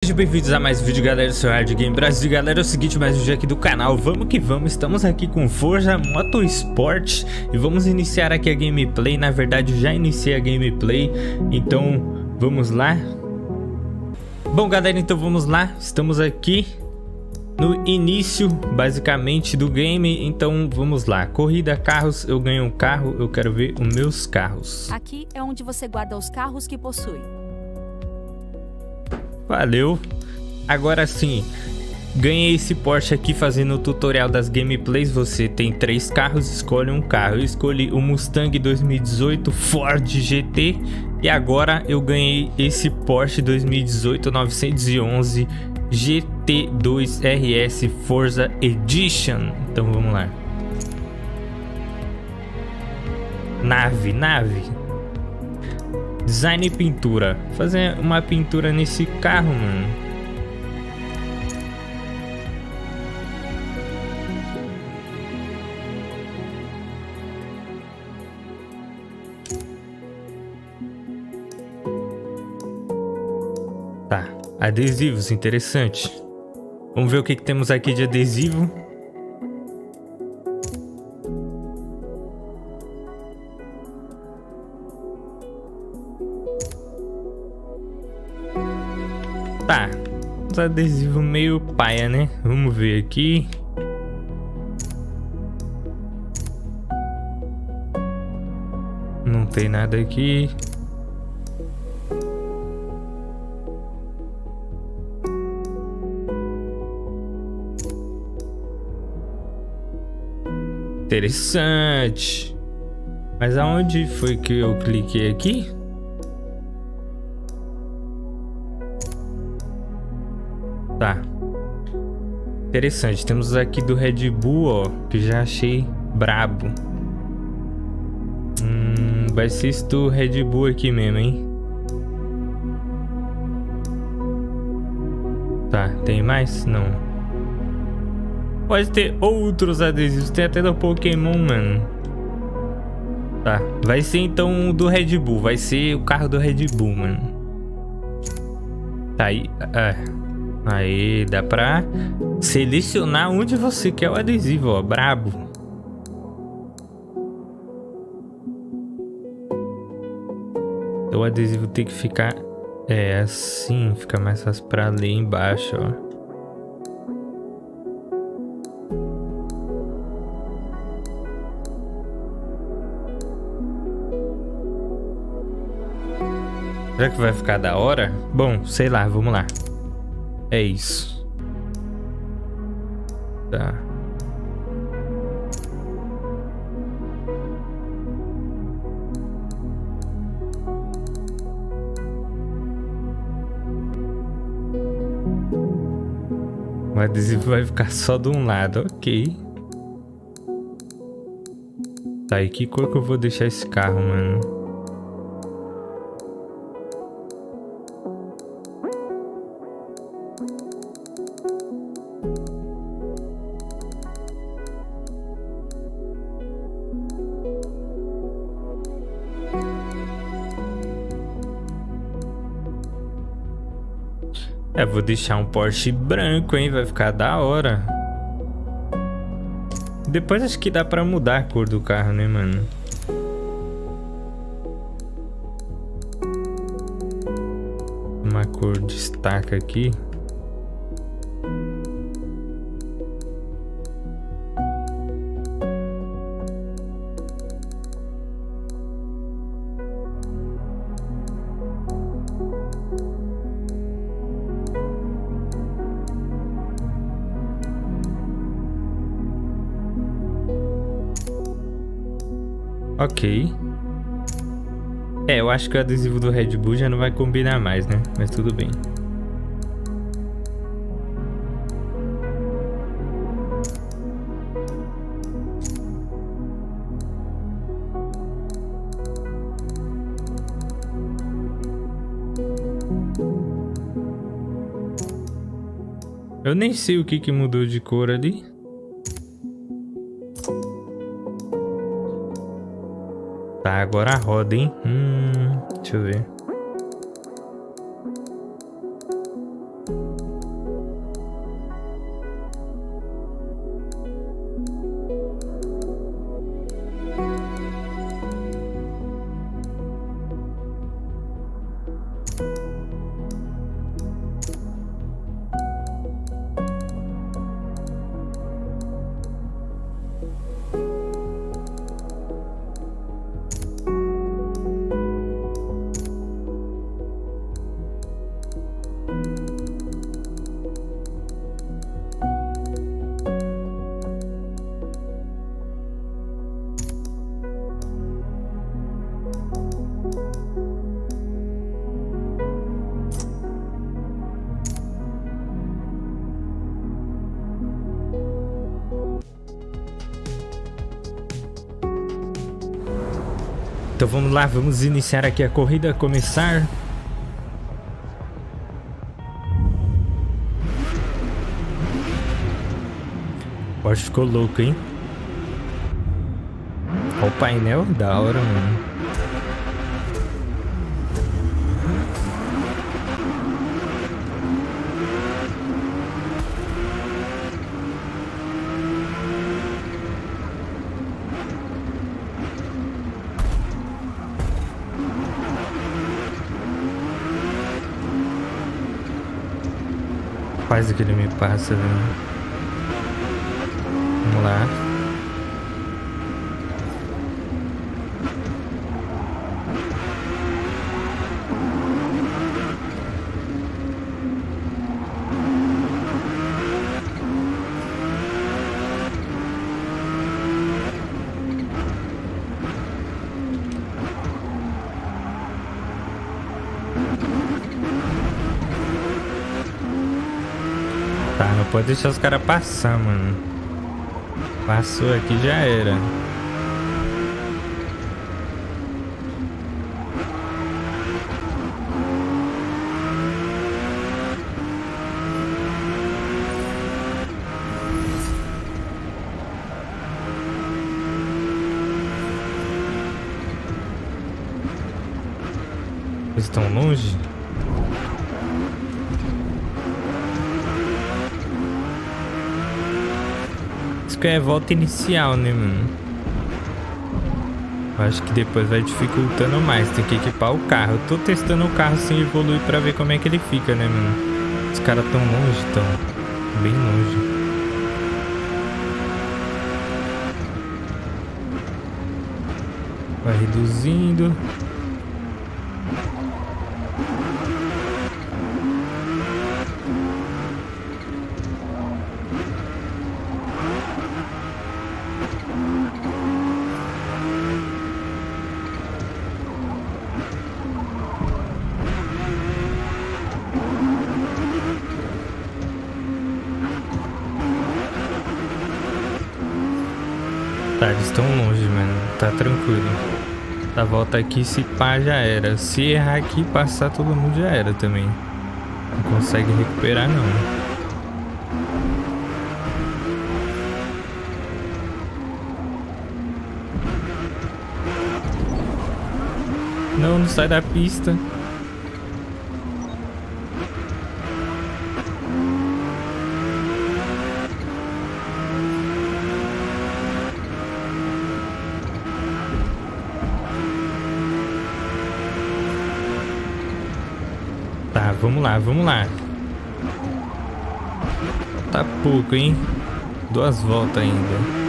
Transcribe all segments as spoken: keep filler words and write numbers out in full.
Sejam bem-vindos a mais um vídeo, galera. Eu sou o Hard Game Brasil. Galera, é o seguinte, mais um vídeo aqui do canal. Vamos que vamos, estamos aqui com Forza Motorsport e vamos iniciar aqui a gameplay. Na verdade, já iniciei a gameplay, então vamos lá. Bom, galera, então vamos lá. Estamos aqui no início, basicamente, do game. Então vamos lá. Corrida, carros, eu ganho um carro, eu quero ver os meus carros. Aqui é onde você guarda os carros que possui. Valeu. Agora sim, ganhei esse Porsche aqui fazendo o tutorial das gameplays. Você tem três carros, escolhe um carro. Eu escolhi o Mustang dois mil e dezoito Ford G T. E agora eu ganhei esse Porsche dois mil e dezoito novecentos e onze G T dois R S Forza Edition. Então vamos lá. Nave, nave. Design e pintura. Fazer uma pintura nesse carro, mano. Tá, adesivos, interessante. Vamos ver o que, que temos aqui de adesivo. Tá, uns adesivos meio paia, né? Vamos ver aqui. Não tem nada aqui. Interessante. Mas aonde foi que eu cliquei aqui? Tá. Interessante. Temos aqui do Red Bull, ó, que já achei brabo. Hum, vai ser esse do Red Bull aqui mesmo, hein? Tá, tem mais? Não. Pode ter outros adesivos. Tem até do Pokémon, mano. Tá, vai ser então o do Red Bull. Vai ser o carro do Red Bull, mano. Tá aí. Ah. Aí, dá pra selecionar onde você quer o adesivo, ó, brabo. Então o adesivo tem que ficar, é, assim, fica mais fácil pra ler embaixo, ó. Será que vai ficar da hora? Bom, sei lá, vamos lá. É isso. Tá. O adesivo vai ficar só de um lado, ok. Tá, e que cor que eu vou deixar esse carro, mano? É, vou deixar um Porsche branco, hein? Vai ficar da hora. Depois acho que dá pra mudar a cor do carro, né, mano? Uma cor destaca aqui. Ok. É, eu acho que o adesivo do Red Bull já não vai combinar mais, né? Mas tudo bem. Eu nem sei o que que mudou de cor ali. Tá, agora a roda, hein? Hum, deixa eu ver. Então vamos lá, vamos iniciar aqui a corrida, começar. O Porsche ficou louco, hein? Olha o painel, da hora, mano. Quase que ele me passa, velho. Vamos lá. Tá, não pode deixar os caras passar, mano. Passou aqui, já era. Eles estão longe? Que é volta inicial, né, mano? Eu acho que depois vai dificultando mais. Tem que equipar o carro. Eu tô testando o carro sem evoluir pra ver como é que ele fica, né, mano? Os caras tão longe, tão bem longe. Vai reduzindo. Tá, eles estão longe, mano. Tá tranquilo. A volta aqui, se pá, já era. Se errar aqui, passar todo mundo já era também. Não consegue recuperar, não. Não, não sai da pista. Tá, vamos lá, vamos lá. Tá pouco, hein? Duas voltas ainda.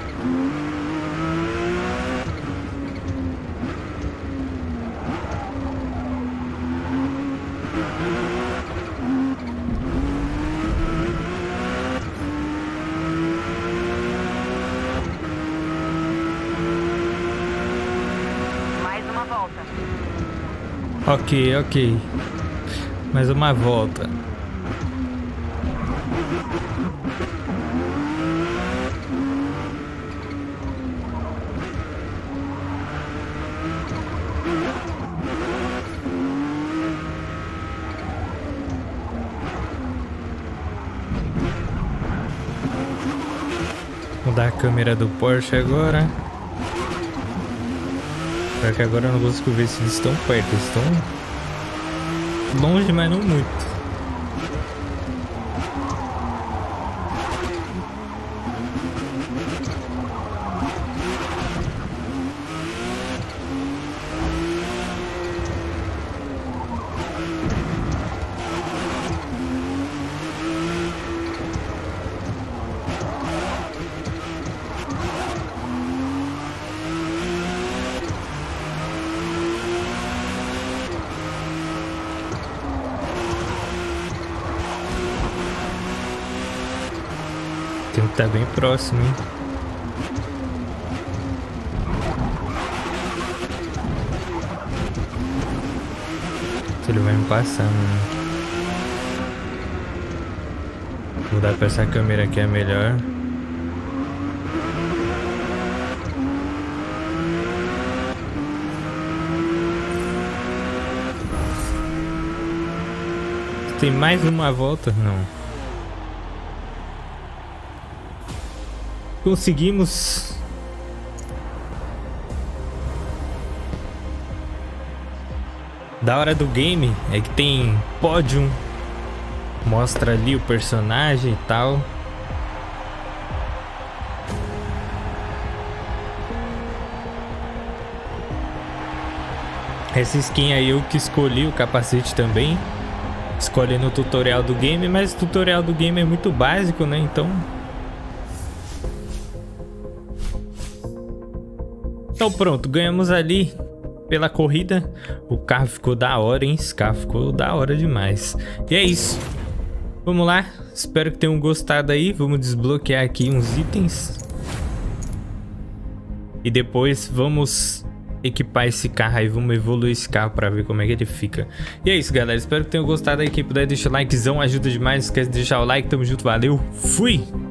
Mais uma volta. Ok, ok. Mais uma volta. Mudar a câmera do Porsche agora. Só que agora eu não consigo ver se eles estão perto. Eles estão longe, mas não muito. Tem que estar bem próximo, hein? Se ele vai me passar, mano. Vou mudar pra essa câmera aqui, é melhor. tem mais uma volta? Não. Conseguimos. Da hora do game é que tem pódio. Mostra ali o personagem e tal. Essa skin aí eu que escolhi, o capacete também. Escolhi no tutorial do game, mas o tutorial do game é muito básico, né? Então... Então pronto, ganhamos ali pela corrida. O carro ficou da hora, hein? Esse carro ficou da hora demais. E é isso. Vamos lá. Espero que tenham gostado aí. Vamos desbloquear aqui uns itens. E depois vamos... equipar esse carro aí, vamos evoluir esse carro pra ver como é que ele fica. E é isso, galera, espero que tenham gostado aí. Quem puder deixar o likezão, ajuda demais. Não esquece de deixar o like, tamo junto, valeu, fui!